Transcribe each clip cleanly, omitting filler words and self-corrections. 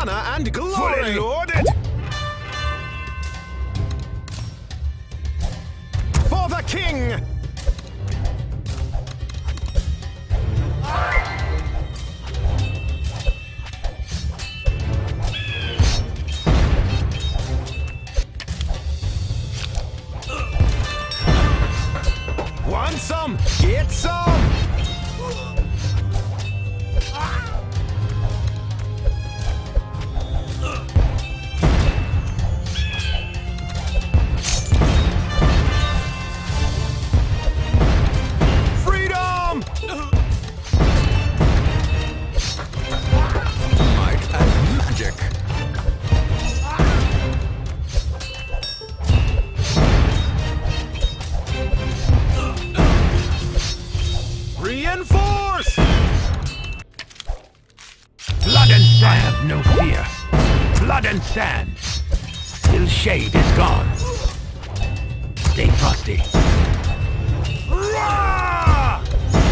honor and glory! Fully loaded! For the king! Want some? Get some! Freedom! Might and magic. Reinforce! Blood and sand. I have no fear. Blood and sand. Till shade is gone. Stay frosty. Rah!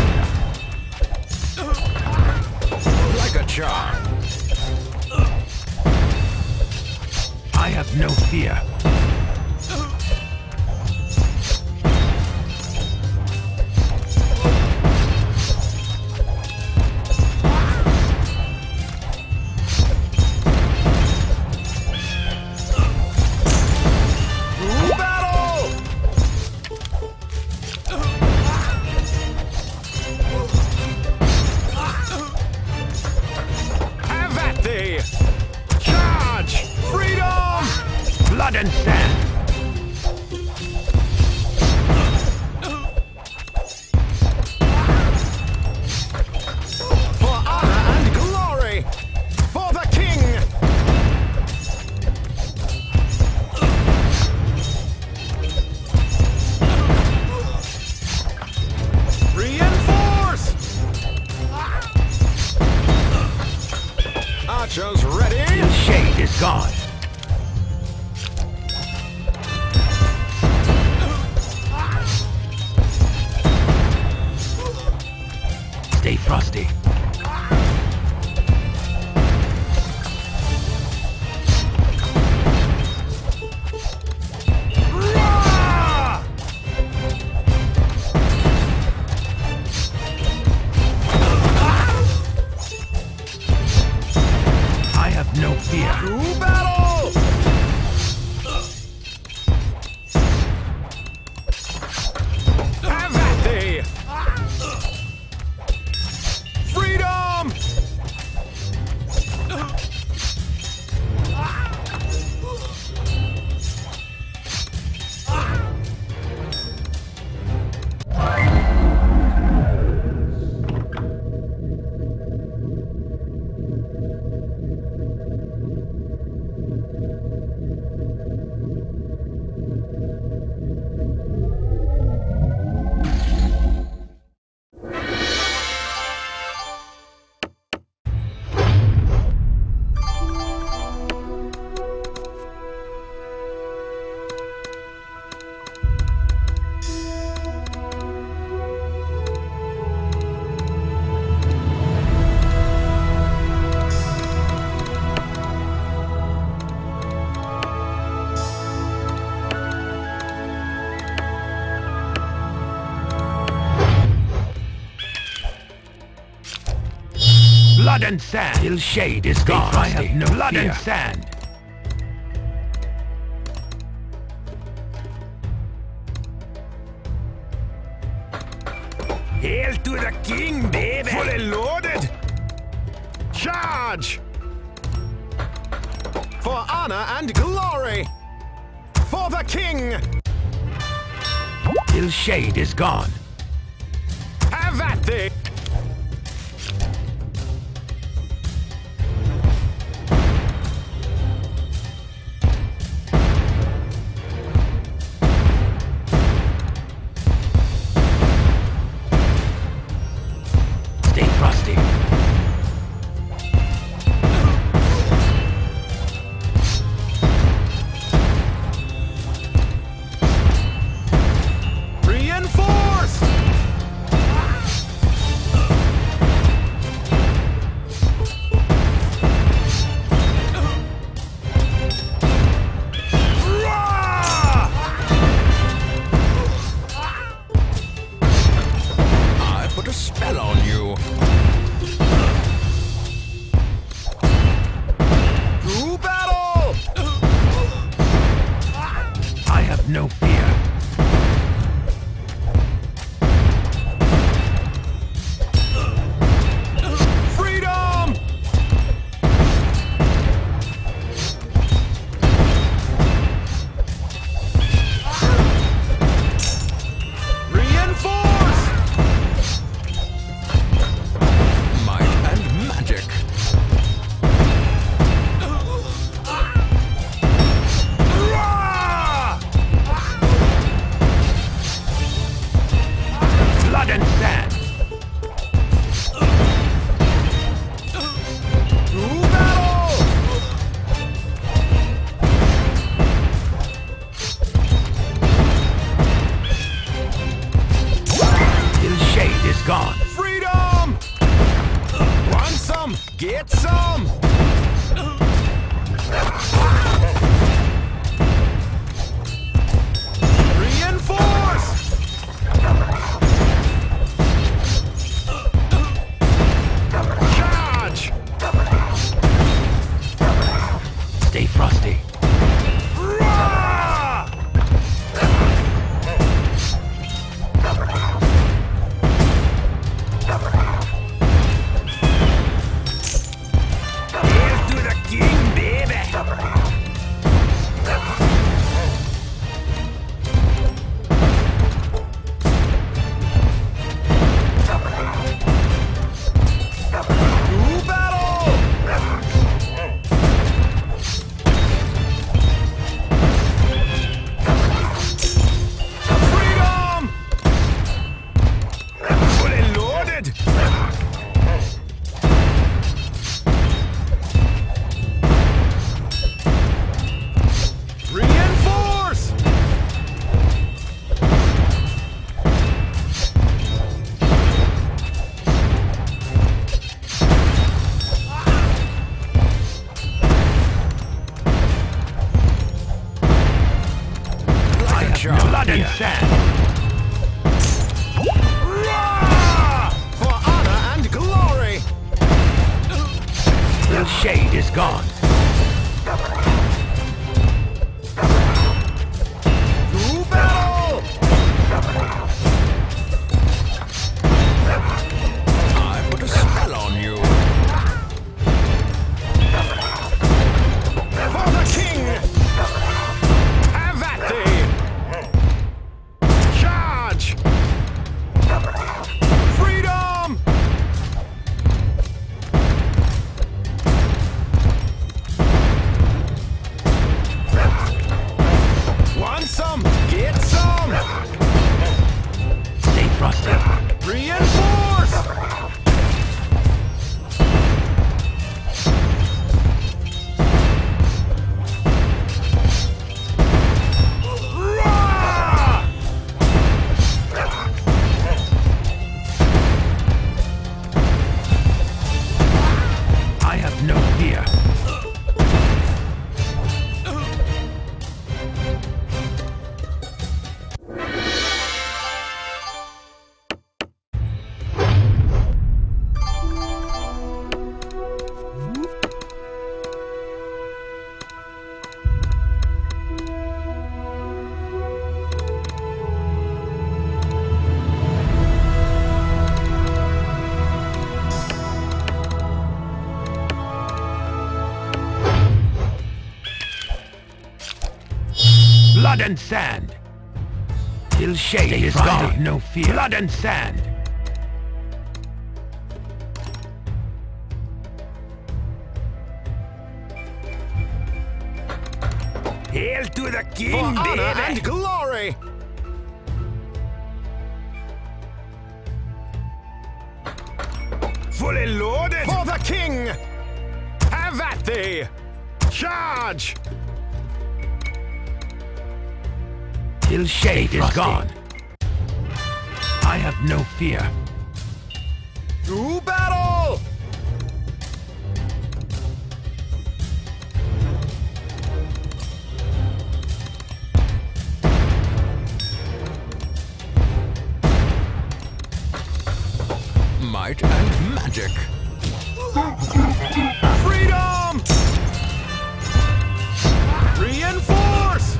Like a charm. I have no fear. Charge! Freedom! Blood and sand. For honor and glory! For the king! Reinforce! Archers ready! Till shade is gone. Stay frosty. Rah! I have no fear. To battle! Have at thee! Freedom! Blood and sand. Till shade is gone. I have no blood fear. And sand. Hail to the king, baby! Fully loaded! Charge! For honor and glory! For the king! Till shade is gone. Have at thee! Stay frosty. Reinforce! put a spell on you. To battle! I have no fear. Freedom! Reinforce! Might and magic. Blood and sand. To battle! Till shade is gone. Freedom! Want some? Get some! Reinforce! Charge! Stay frosty. Roar! Here's to the king, baby. To battle! Freedom! Fully loaded! Reinforce! I have blood and sand. Roar! For honor and glory! Till shade is gone. To battle! I put a spell on you. For the king! Have at thee! Charge! Freedom! Want some? Get some! Stay frosty. Reinforce! Roar! I have no fear. Blood and sand. Till shade is gone. No fear. Blood and sand. Hail to the For king, honor and baby. glory! Fully loaded. For the king! Have at thee! Charge! Till shade is gone. I have no fear. To battle! Might and magic. Freedom! Reinforce!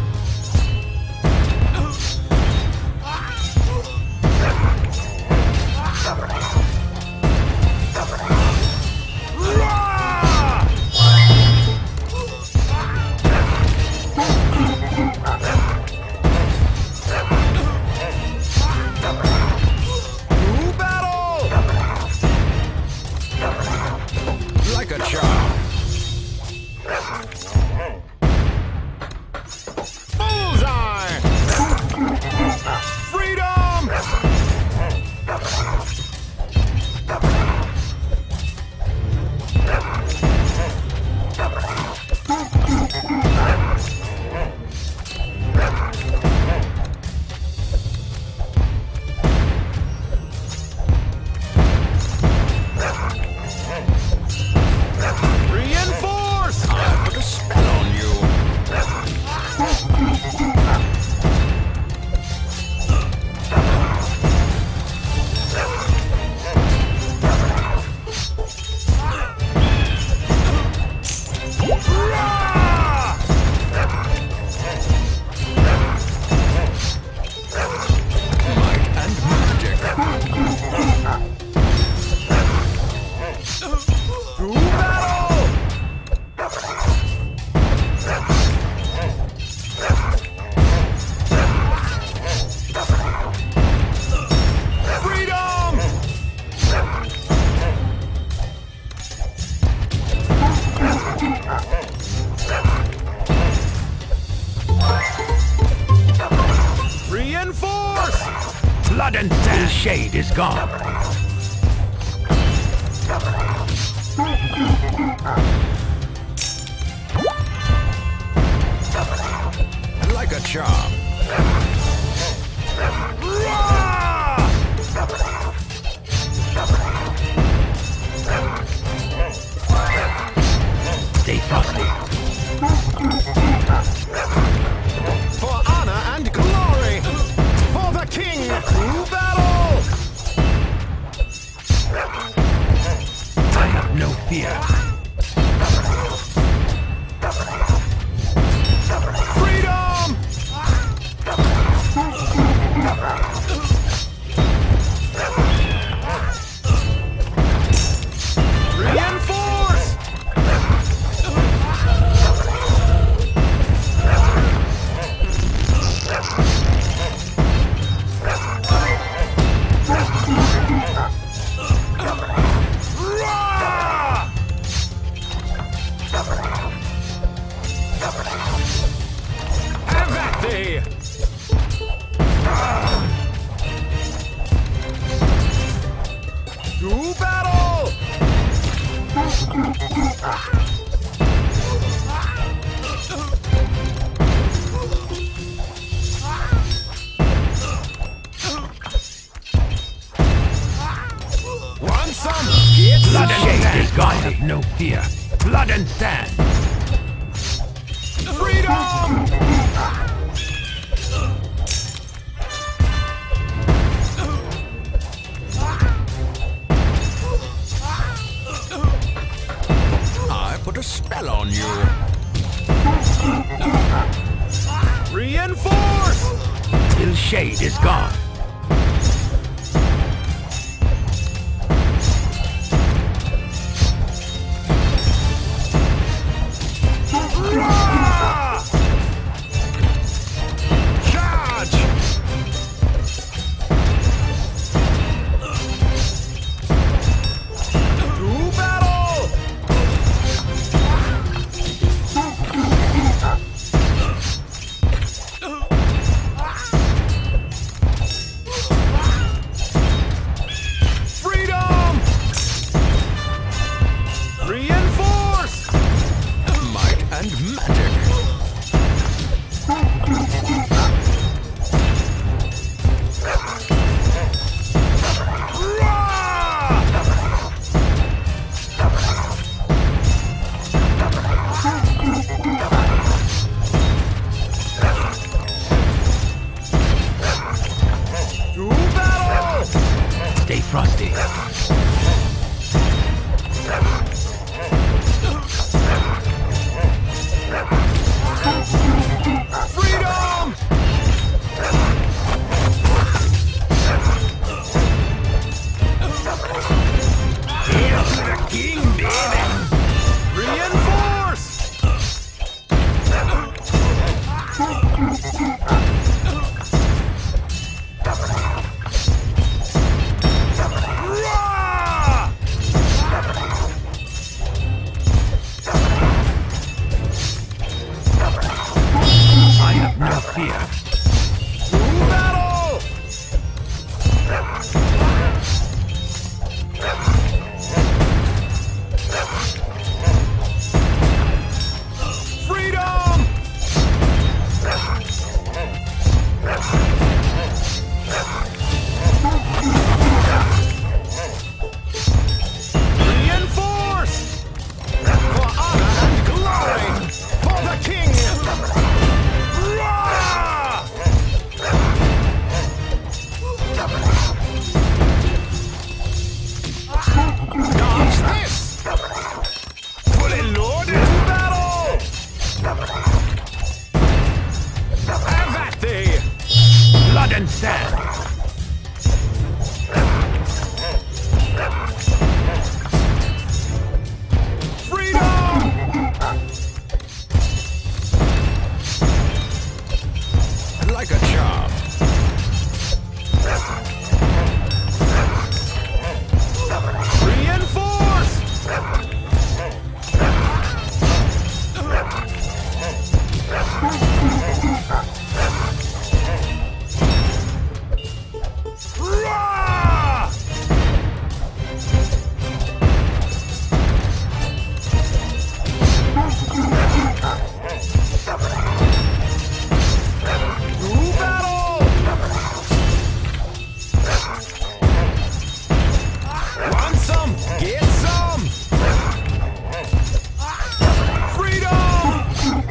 To battle! Like a charm. Bullseye! Freedom! Reinforce! I put a spell on you. Rah! Might and magic. To battle! Freedom! Reinforce! Blood and sand. Shade is gone. Like a charm. Rah! Stay frosty. For honor and glory! For the king! To battle! I have no fear. Freedom! Reinforce! Rah! Have at thee! To battle! Want some? Get Blood some! and shade is gone. I have no fear. Blood and sand. Freedom! I put a spell on you. Reinforce! Till shade is gone. Rah! Charge! To battle! Freedom! Reinforce! Might and magic. To battle! Stay frosty. Freedom! Hail to the king, baby! Reinforce! Roar! I have no fear. To battle! Freedom! Reinforce! For honor and glory! For the king! Roar! Dodge this! Fully loaded! To battle! Have at thee! Blood and sand! Freedom! Like a charm. Reinforce! Roar! To battle! Want some? Get some! Freedom!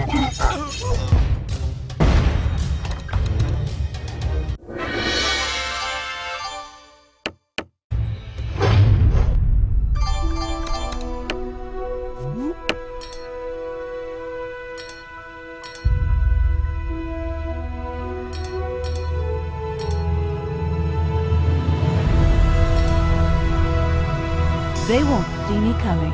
They won't see me coming.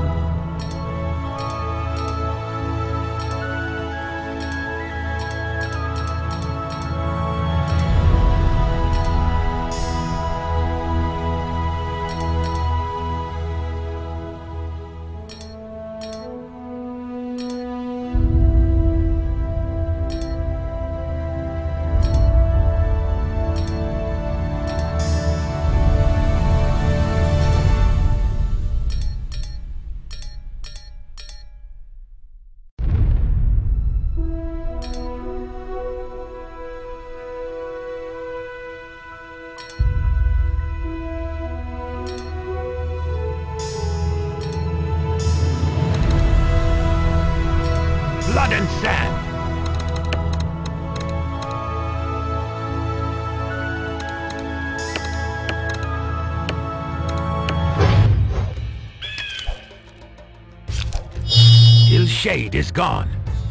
Blood and sand! His shade is gone.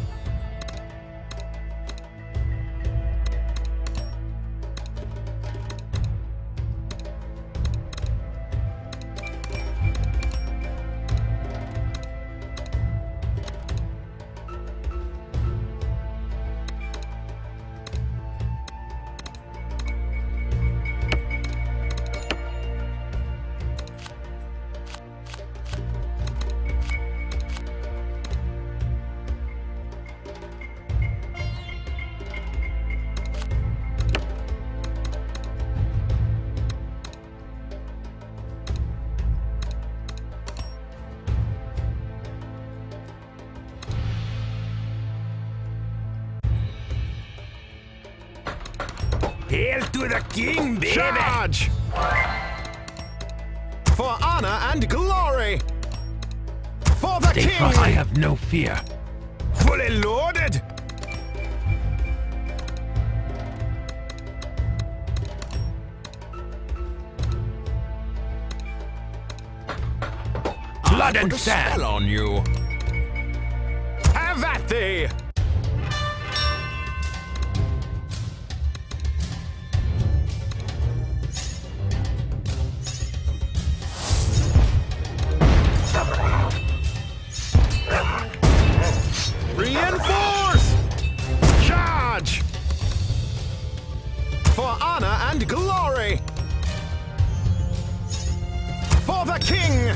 Hail to the king, baby! Charge! For honor and glory! For the Stay king! far, I have no fear. Fully loaded! Blood and put a sand. spell on you. Have at thee! Reinforce! Charge! For honor and glory! For the king!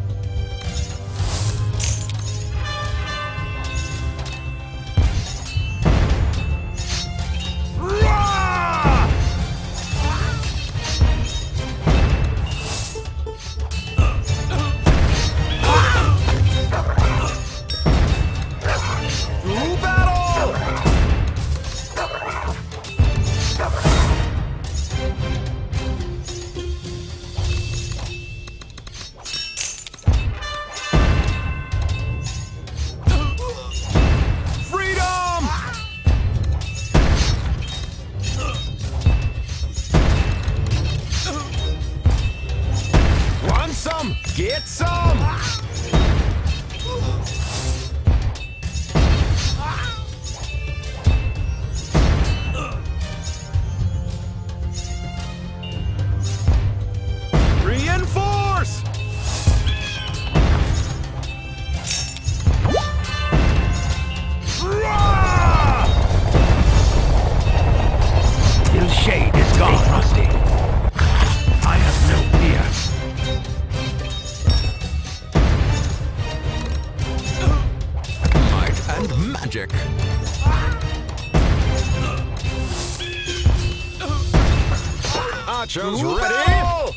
Roar! To battle! Freedom! Want some? Get some! Reinforce! Roar! Till shade is gone. Stay frosty. I have no fear. Might and magic. Archers ready!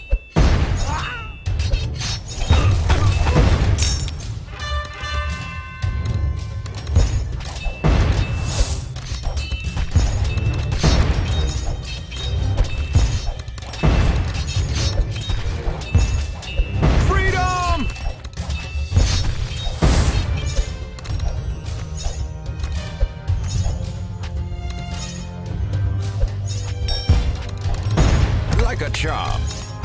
Freedom! Like a charm.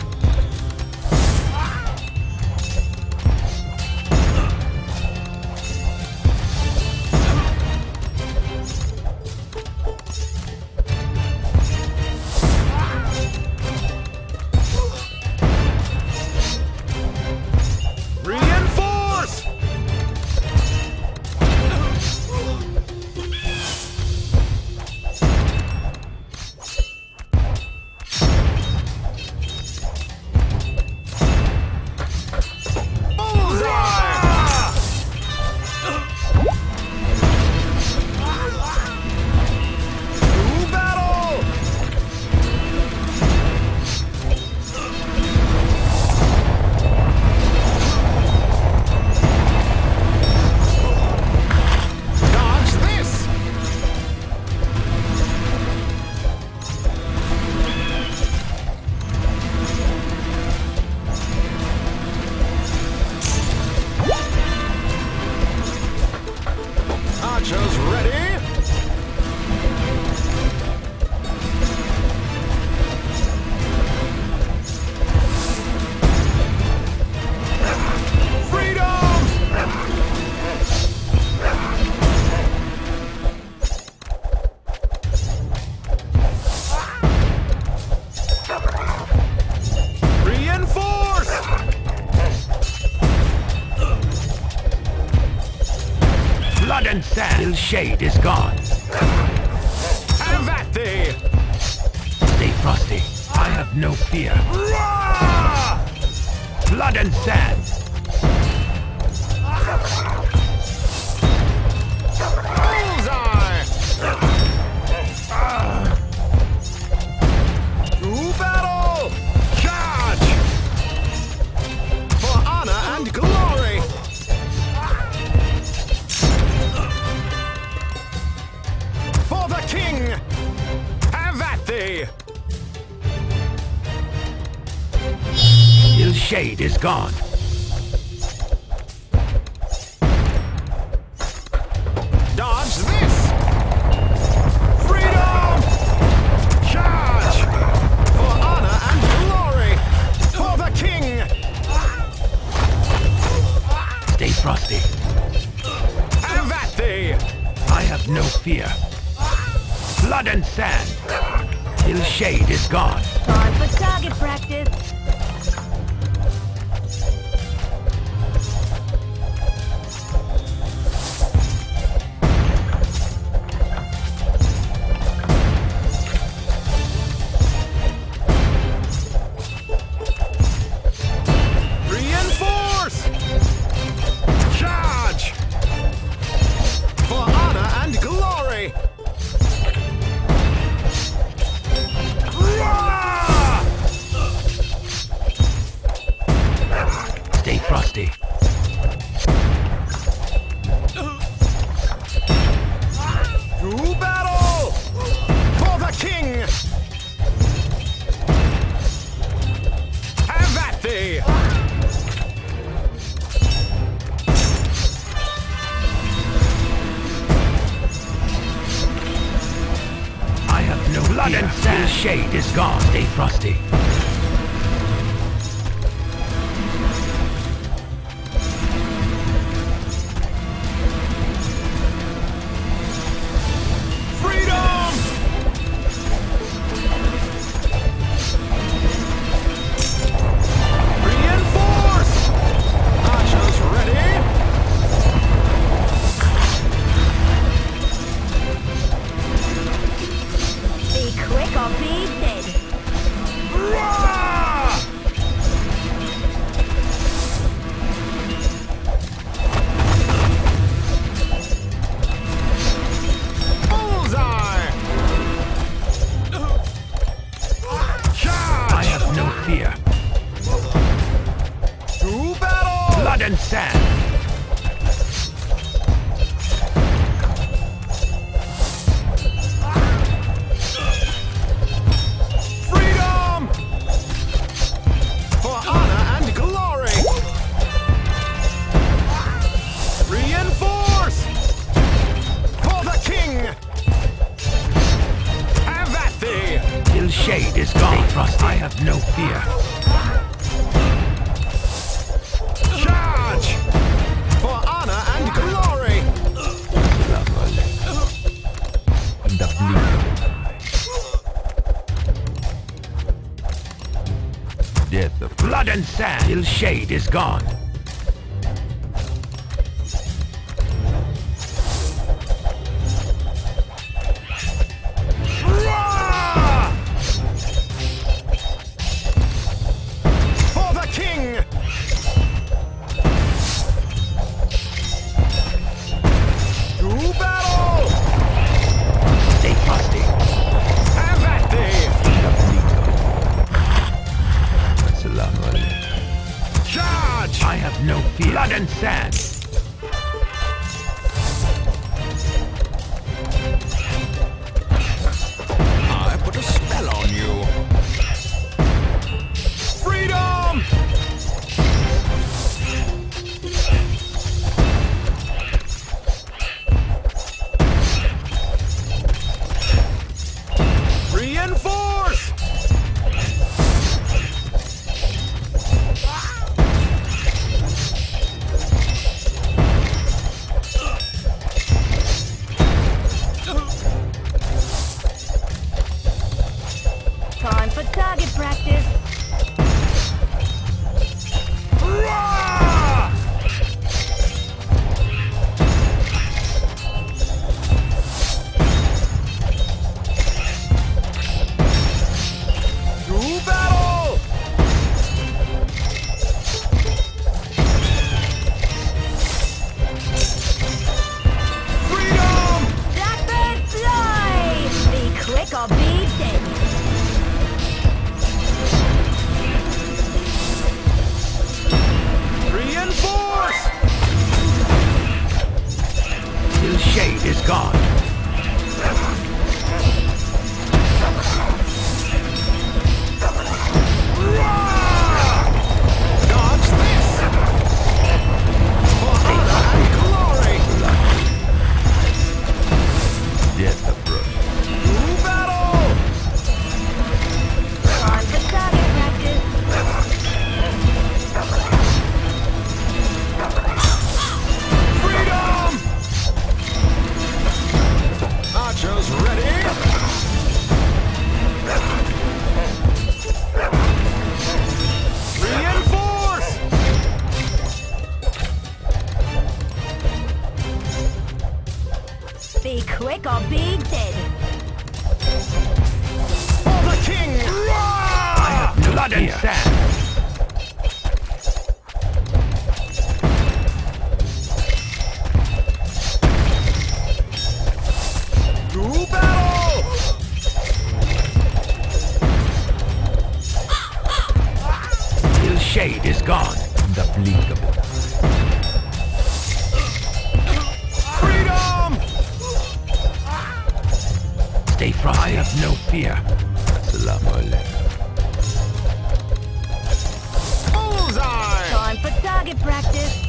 Reinforce! Bullseye! To battle! Dodge this! Archers ready? Freedom! Reinforce! Blood and sand. Till shade is gone. Have at thee! Stay frosty. I have no fear. Roar! Blood and sand. Bullseye! To battle! Charge! For honor and glory! For the king! Have at thee! Till shade is gone. Dodge this! Freedom! Charge! For honor and glory! For the king! frosty. Have at thee! I have no fear. Blood and sand, till shade is gone. Time for target practice. Reinforce! Charge! For honor and glory! Roar! Stay frosty. To battle! For the king! Have at thee! I have no blood and sand. Till shade is gone. Stay frosty. Freedom! Reinforce! Archers ready! Be quick or be dead. Roar! Bullseye! Charge! I have no fear. To battle! Blood and sand. Freedom! For honor and glory! Reinforce! For the king! Have at thee! Till shade is gone. Stay frosty. I have no fear. Charge! For honor and glory! In the blink of an eye. Death of blood and sand. Till shade is gone. Roar! For the king! To battle! Stay frosty. Have at thee! In the blink of Assalamu alaikum. Charge! I have no fear. Blood and sand. I put a spell on you. Freedom! Reinforce! Time for target practice. Roar! To battle! Freedom! Blackbird fly! Be quick or be dead. Reinforce! Till shade is gone. Dodge this! For honor and glory! Death approach. To battle! Time for target practice. Be quick or be dead. For the king! I have no blood and sand. To battle! Till shade is gone. Unapplicable. Freedom! Stay frosty. I have no fear. Assalamu alaikum. Bullseye! Time for target practice.